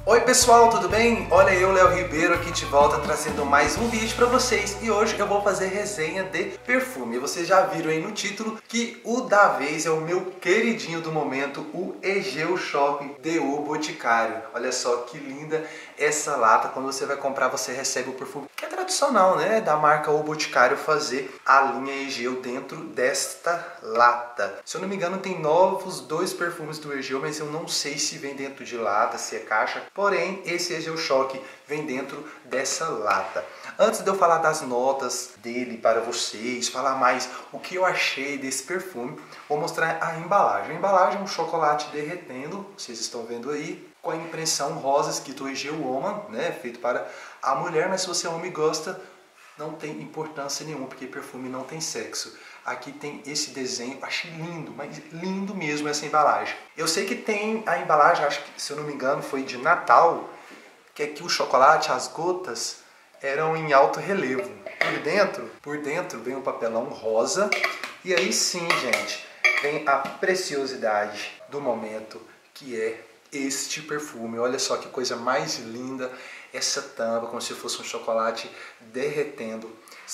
Oi pessoal, tudo bem? Olha eu, Léo Ribeiro, aqui de volta trazendo mais um vídeo pra vocês. E hoje eu vou fazer resenha de perfume. Vocês já viram aí no título que o da vez é o meu queridinho do momento, o Egeu Shop de O Boticário. Olha só que linda essa lata. Quando você vai comprar, você recebe o perfume, que é tradicional, né? Da marca O Boticário fazer a linha Egeu dentro desta lata. Se eu não me engano, tem novos 2 perfumes do Egeu, mas eu não sei se vem dentro de lata, se é caixa. Porém, esse Egeu Choque vem dentro dessa lata. Antes de eu falar das notas dele para vocês, falar mais o que eu achei desse perfume, vou mostrar a embalagem. A embalagem é um chocolate derretendo, vocês estão vendo aí, com a impressão rosa escrito Egeu Woman, né, feito para a mulher, mas se você é homem e gosta, não tem importância nenhuma, porque perfume não tem sexo. Aqui tem esse desenho, achei lindo, mas lindo mesmo essa embalagem. Eu sei que tem a embalagem, acho que, se eu não me engano, foi de Natal, que é que o chocolate, as gotas, eram em alto relevo. Por dentro vem um papelão rosa, e aí sim, gente, vem a preciosidade do momento, que é este perfume. Olha só que coisa mais linda, essa tampa, como se fosse um chocolate derretendo.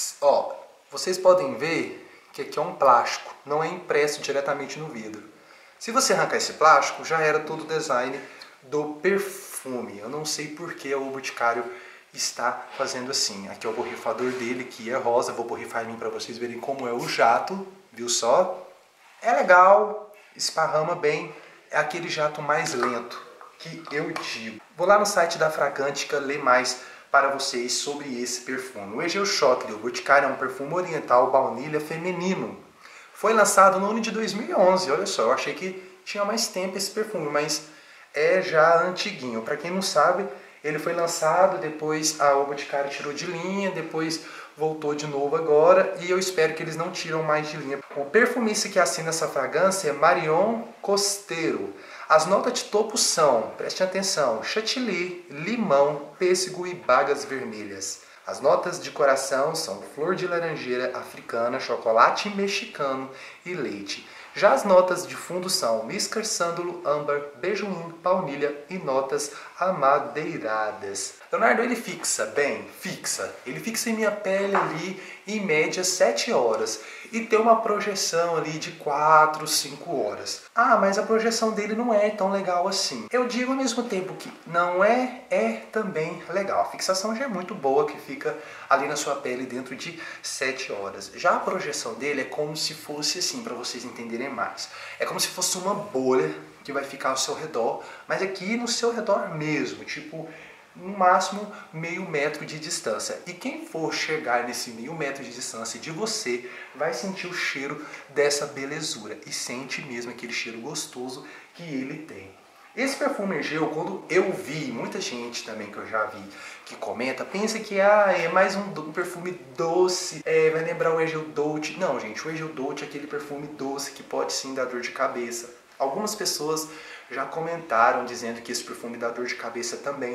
Ó, vocês podem ver que aqui é um plástico, não é impresso diretamente no vidro. Se você arrancar esse plástico, já era todo o design do perfume. Eu não sei por que o Boticário está fazendo assim. Aqui é o borrifador dele, que é rosa. Vou borrifar em mim para vocês verem como é o jato, viu só? É legal, esparrama bem, é aquele jato mais lento que eu digo. Vou lá no site da Fragrantica ler mais para vocês sobre esse perfume. O Egeu Choque do Boticário é um perfume oriental baunilha feminino. Foi lançado no ano de 2011, olha só, eu achei que tinha mais tempo esse perfume, mas é já antiguinho. Para quem não sabe, ele foi lançado, depois a O Boticário tirou de linha, depois voltou de novo agora, e eu espero que eles não tiram mais de linha. O perfumista que assina essa fragrância é Marion Costeiro. As notas de topo são, preste atenção, chantilly, limão, pêssego e bagas vermelhas. As notas de coração são flor de laranjeira africana, chocolate mexicano e leite. Já as notas de fundo são whisker, sândalo, âmbar, beijoim, baunilha e notas amadeiradas. Leonardo, ele fixa bem? Fixa. Ele fixa em minha pele ali em média 7 horas. E tem uma projeção ali de 4, 5 horas. Ah, mas a projeção dele não é tão legal assim. Eu digo ao mesmo tempo que não é também legal. A fixação já é muito boa, que fica ali na sua pele dentro de 7 horas. Já a projeção dele é como se fosse assim, para vocês entenderem mais. É como se fosse uma bolha que vai ficar ao seu redor, mas aqui no seu redor mesmo, tipo, no máximo meio metro de distância. E quem for chegar nesse meio metro de distância de você vai sentir o cheiro dessa belezura. E sente mesmo aquele cheiro gostoso que ele tem. Esse perfume Egeu, quando eu vi, muita gente também que eu já vi que comenta, pensa que é mais um perfume doce, vai lembrar o Egeu Dolce. Não, gente, o Egeu Dolce é aquele perfume doce que pode sim dar dor de cabeça. Algumas pessoas já comentaram dizendo que esse perfume dá dor de cabeça também,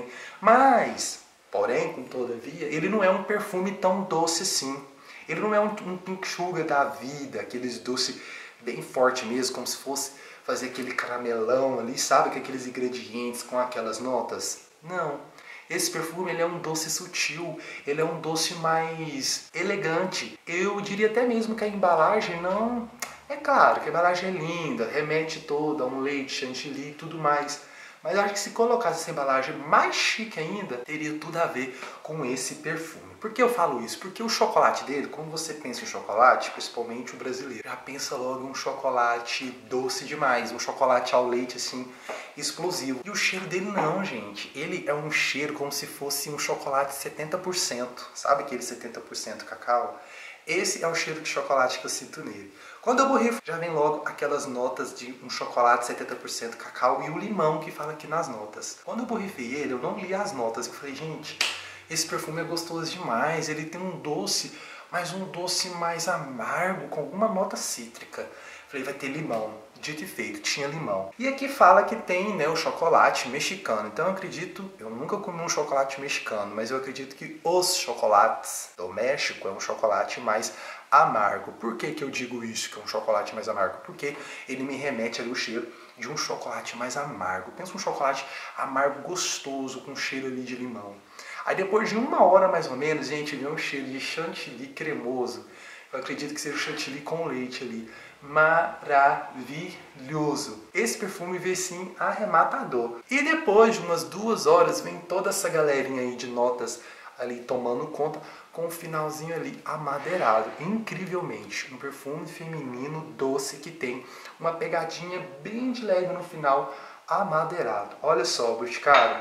mas, porém, com todavia, ele não é um perfume tão doce assim. Ele não é um pink sugar da vida, aqueles doce bem forte mesmo, como se fosse fazer aquele caramelão ali, sabe? Com aqueles ingredientes, com aquelas notas. Não. Esse perfume ele é um doce sutil, ele é um doce mais elegante. Eu diria até mesmo que a embalagem não... É claro que a embalagem é linda, remete toda a um leite, chantilly e tudo mais. Mas eu acho que se colocasse essa embalagem mais chique ainda, teria tudo a ver com esse perfume. Por que eu falo isso? Porque o chocolate dele, quando você pensa em chocolate, principalmente o brasileiro, já pensa logo em um chocolate doce demais, um chocolate ao leite assim, explosivo. E o cheiro dele não, gente. Ele é um cheiro como se fosse um chocolate 70%. Sabe aquele 70% cacau? Esse é o cheiro de chocolate que eu sinto nele. Quando eu borrifo, já vem logo aquelas notas de um chocolate 70% cacau e o limão que fala aqui nas notas. Quando eu borrifei ele, eu não li as notas. Eu falei, gente, esse perfume é gostoso demais. Ele tem um doce, mas um doce mais amargo, com alguma nota cítrica. Falei, vai ter limão. Dito e feito, tinha limão. E aqui fala que tem, né, o chocolate mexicano. Então eu acredito, eu nunca comi um chocolate mexicano, mas eu acredito que os chocolates do México é um chocolate mais amargo. Por que que eu digo isso, que é um chocolate mais amargo? Porque ele me remete ali o cheiro de um chocolate mais amargo. Pensa um chocolate amargo gostoso, com cheiro ali de limão. Aí depois de 1 hora mais ou menos, gente, vem um cheiro de chantilly cremoso. Eu acredito que seja o chantilly com leite ali. Maravilhoso! Esse perfume vem sim arrematador. E depois de umas 2 horas vem toda essa galerinha aí de notas ali tomando conta, com o finalzinho ali amadeirado. Incrivelmente, um perfume feminino doce que tem uma pegadinha bem de leve no final, amadeirado. Olha só, Boticário,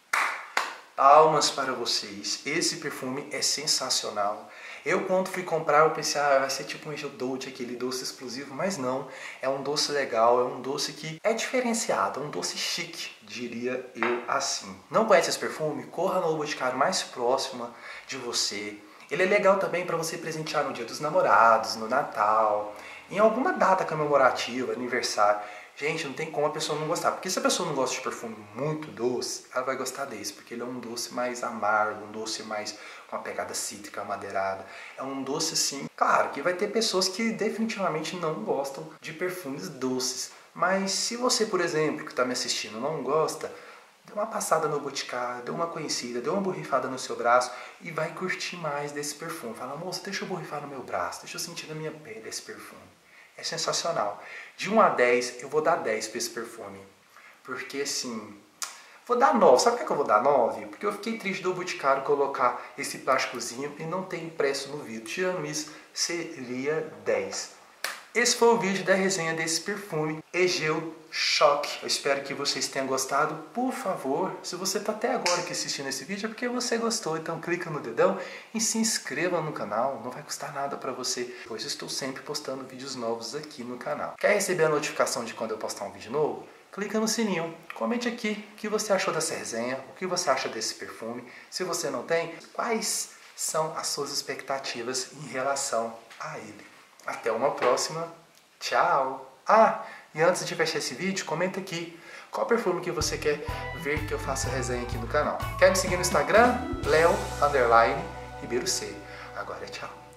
palmas para vocês. Esse perfume é sensacional. Eu, quando fui comprar, eu pensei, vai ser tipo um Angel Dolce, aquele doce explosivo, mas não. É um doce legal, é um doce que é diferenciado, é um doce chique, diria eu assim. Não conhece esse perfume? Corra no Boticário mais próximo de você. Ele é legal também para você presentear no Dia dos Namorados, no Natal, em alguma data comemorativa, aniversário. Gente, não tem como a pessoa não gostar. Porque se a pessoa não gosta de perfume muito doce, ela vai gostar desse. Porque ele é um doce mais amargo, um doce mais com uma pegada cítrica, amadeirada. É um doce assim... Claro que vai ter pessoas que definitivamente não gostam de perfumes doces. Mas se você, por exemplo, que está me assistindo, não gosta, dê uma passada no Boticário, dê uma conhecida, dê uma borrifada no seu braço e vai curtir mais desse perfume. Fala, moça, deixa eu borrifar no meu braço, deixa eu sentir na minha pele esse perfume. É sensacional. De 1 a 10, eu vou dar 10 para esse perfume. Porque assim, vou dar 9. Sabe por que eu vou dar 9? Porque eu fiquei triste do Boticário colocar esse plásticozinho e não ter impresso no vidro. Tirando isso, seria 10. Esse foi o vídeo da resenha desse perfume Egeu Choque. Eu espero que vocês tenham gostado. Por favor, se você está até agora aqui assistindo esse vídeo é porque você gostou. Então clica no dedão e se inscreva no canal. Não vai custar nada para você, pois estou sempre postando vídeos novos aqui no canal. Quer receber a notificação de quando eu postar um vídeo novo? Clica no sininho. Comente aqui o que você achou dessa resenha, o que você acha desse perfume. Se você não tem, quais são as suas expectativas em relação a ele. Até uma próxima. Tchau! E antes de fechar esse vídeo, comenta aqui qual perfume que você quer ver que eu faça resenha aqui no canal. Quer me seguir no Instagram? Leo_RibeiroC. Agora tchau!